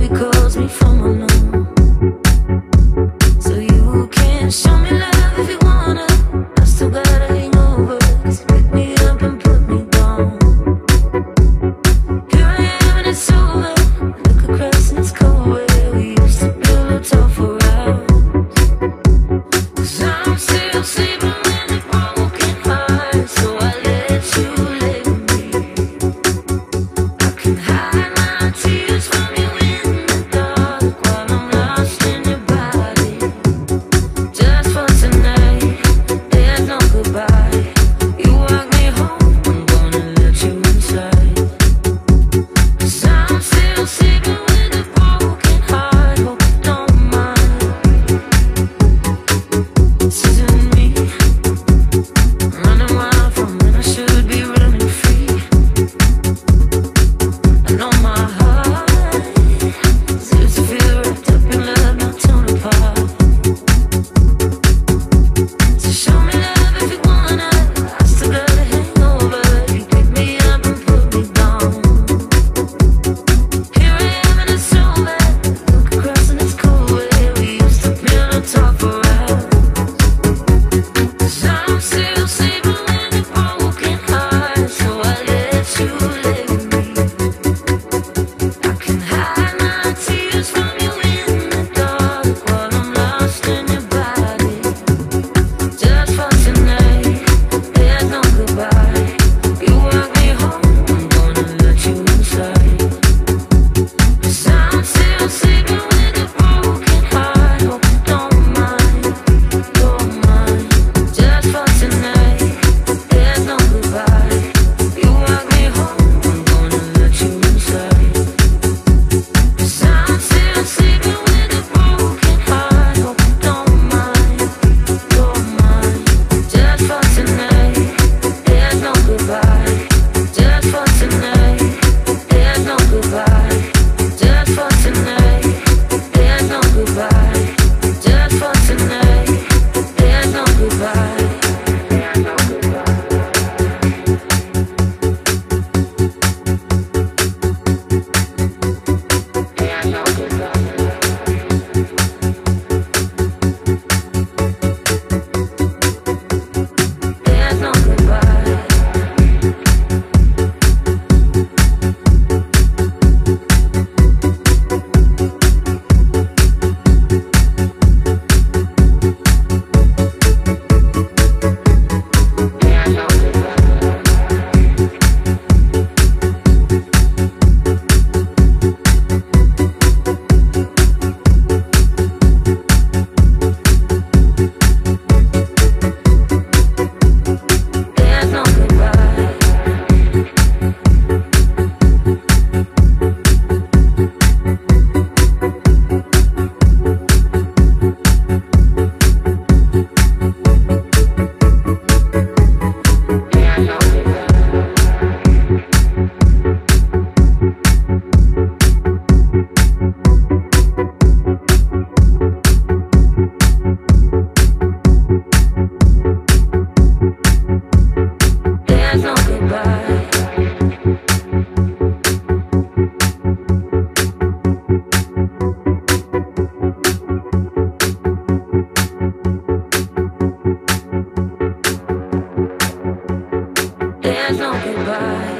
baby calls me from alone. So you can show me love if you wanna. I still got a hangover, 'cause you pick me up and put me down. Here I am and it's over. Look across and it's cold where we used to build a talk for hours. 'Cause I'm still sleeping with a broken heart, so I let you lay with me. I can hide my tears from you in the dark while I'm lost in your body. Just for tonight, there's no goodbye. You walk me home, I'm gonna let you inside. 'Cause I'm still sleeping with a broken heart, hope you don't mind. This isn't me, running wild from when I should be running free. I know my heart seems to feel wrapped up in love, not torn apart. So show me love if you wanna. I still got a hangover. You pick me up and put me down. Here I am and it's over. Look across and it's cold where we used to build a talk for hours. 'Cause I'm still sleeping with a broken heart, so I let you lay with me. I can hide my tears from you in the dark while I'm lost in your body. Just for tonight, there's no goodbye. You walk me home, I'm gonna let you inside. 'Cause I'm still sleeping with a broken heart, hope you don't mind, don't mind. Just for tonight, there's no goodbye. You walk me home, I'm gonna let you inside. 'Cause I'm still sleeping with a broken heart, hope you don't mind, don't mind. Just for tonight, there's no goodbye. Just for tonight, there's no goodbye. Just for tonight, there's no goodbye. Just for tonight, there's no goodbye. There's no goodbye. There's no goodbye. There's no goodbye. There's no There's no goodbye. There's no There's no goodbye. There's no goodbye.